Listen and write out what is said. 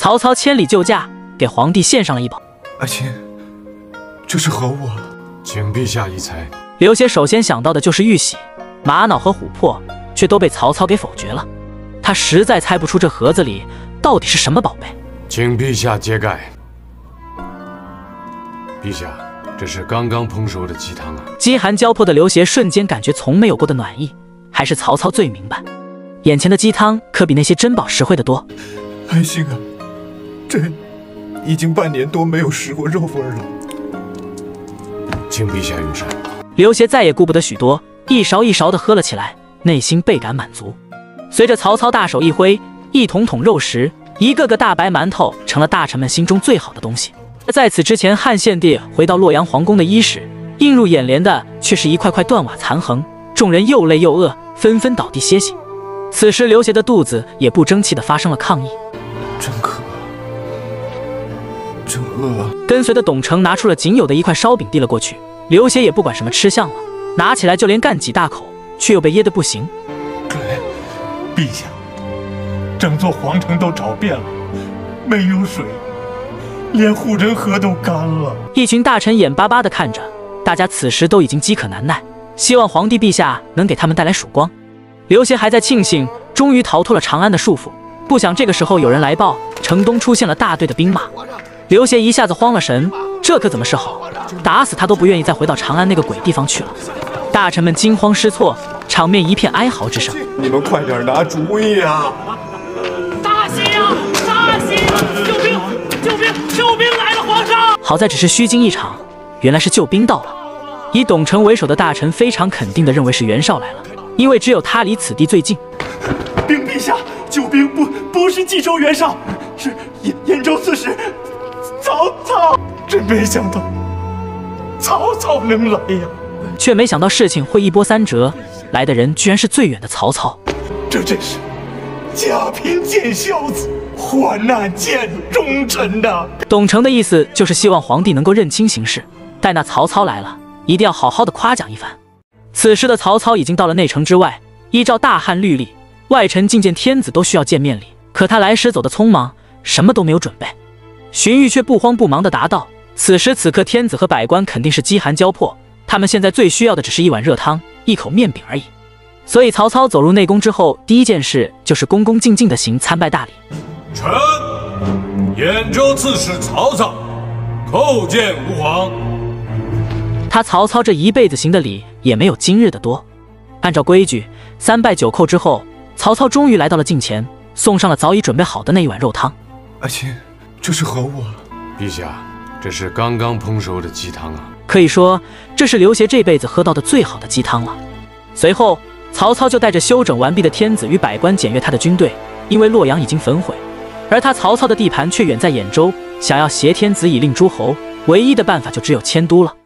曹操千里救驾，给皇帝献上了一宝。 爱卿，这是何物？ 请陛下一猜。 刘协首先想到的就是玉玺、玛瑙和琥珀，却都被曹操给否决了。他实在猜不出这盒子里到底是什么宝贝。 请陛下揭盖。陛下，这是刚刚烹熟的鸡汤啊！ 饥寒交迫的刘协瞬间感觉从没有过的暖意，还是曹操最明白，眼前的鸡汤可比那些珍宝实惠得多。 爱卿啊，这已经半年多没有食过肉味了。 请陛下用膳。 刘协再也顾不得许多，一勺一勺地喝了起来，内心倍感满足。随着曹操大手一挥，一桶桶肉食，一个个大白馒头成了大臣们心中最好的东西。在此之前，汉献帝回到洛阳皇宫的伊始，映入眼帘的却是一块块断瓦残横，众人又累又饿，纷纷倒地歇息。此时刘协的肚子也不争气地发生了抗议， 真渴，真饿。 跟随的董承拿出了仅有的一块烧饼递了过去，刘协也不管什么吃相了，拿起来就连干几大口，却又被噎得不行。 陛下，整座皇城都找遍了，没有水，连护城河都干了。 一群大臣眼巴巴地看着，大家此时都已经饥渴难耐，希望皇帝陛下能给他们带来曙光。刘协还在庆幸终于逃脱了长安的束缚，不想这个时候有人来报，城东出现了大队的兵马。刘协一下子慌了神，这可怎么是好？打死他都不愿意再回到长安那个鬼地方去了。大臣们惊慌失措，场面一片哀嚎之声。 你们快点拿主意啊！ 大喜呀！大喜！救兵！救兵！救兵来了，皇上！ 好在只是虚惊一场，原来是救兵到了。以董承为首的大臣非常肯定地认为是袁绍来了，因为只有他离此地最近。 陛下，救兵不是冀州袁绍，是兖州刺史曹操。真没想到曹操能来呀！ 却没想到事情会一波三折，来的人居然是最远的曹操。 这真是家贫见孝子，患难见忠臣呐！ 董承的意思就是希望皇帝能够认清形势，待那曹操来了，一定要好好的夸奖一番。此时的曹操已经到了内城之外，依照大汉律例，外臣觐见天子都需要见面礼，可他来时走得匆忙，什么都没有准备。荀彧却不慌不忙地答道：此时此刻，天子和百官肯定是饥寒交迫，他们现在最需要的只是一碗热汤，一口面饼而已。所以曹操走入内宫之后，第一件事就是恭恭敬敬地行参拜大礼。 臣兖州刺史曹操叩见吾皇。 他曹操这一辈子行的礼也没有今日的多。按照规矩，3拜9叩之后，曹操终于来到了近前，送上了早已准备好的那一碗肉汤。 爱卿，这是何物？ 陛下，这是刚刚烹熟的鸡汤啊！ 可以说，这是刘协这辈子喝到的最好的鸡汤了。随后，曹操就带着休整完毕的天子与百官检阅他的军队，因为洛阳已经焚毁，而他曹操的地盘却远在兖州，想要挟天子以令诸侯，唯一的办法就只有迁都了。